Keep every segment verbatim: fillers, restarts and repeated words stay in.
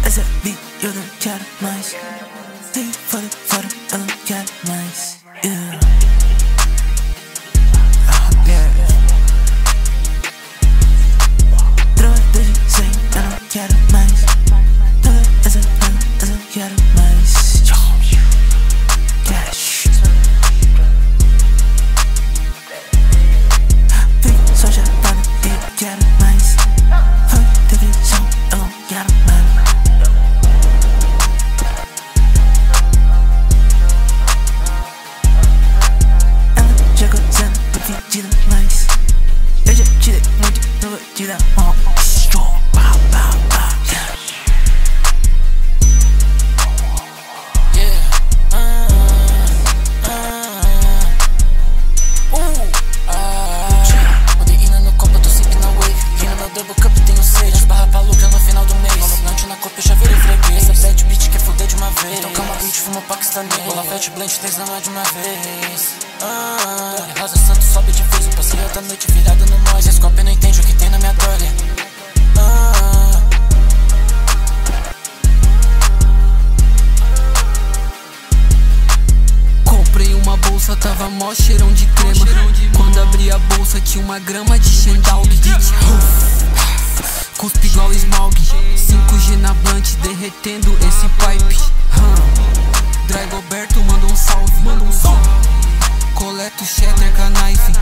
essa vida eu não quero mais. Tem fora, fora, eu não quero mais. Yeah. Ah, yeah. Droga de cem, eu não quero mais. Toda essa vida eu não quero mais. Cash. Fico só chapado e eu quero mais. Foi televisão, eu não quero mais. Ela já gozando, dividida mais. Eu já tirei muito, não vou tirar mal. Double cup, tenho sede, barra pra lucro no final do mês. Malogrante na copa, eu já virei freguês. Essa bad beat quer fuder de uma vez. Então calma, beat, fumo paquistanês. Bola fete, blend, três na de uma vez. Ah, Rosa Santos sobe de vez. Eu passei outra noite virado no nós. Esse copo não entende o que tem na minha dolly. Ah, comprei uma bolsa, tava mó cheirão de crema. Quando abri a bolsa tinha uma grama de Xendalg. Cuspe igual Smaug. cinco G na blunt derretendo esse pipe. hum. Dragoberto manda um salve. Manda um salve. Coleto cheddar com a knife.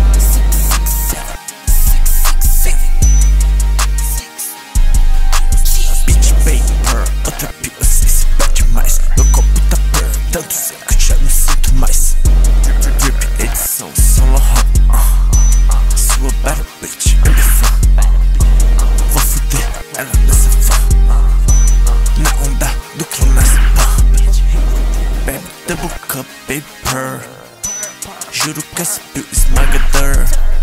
Bitch paper, outra pila sem se pede mais. Meu copo tá per, tanto seco que já não sinto mais. Drip, drip, edição, São Laurent. uh. Sua battle bitch, é minha fã. Vou fuder ela nessa fã. Na onda do clonazepam. Bebe double cup paper. Juro que esse pill esmagador.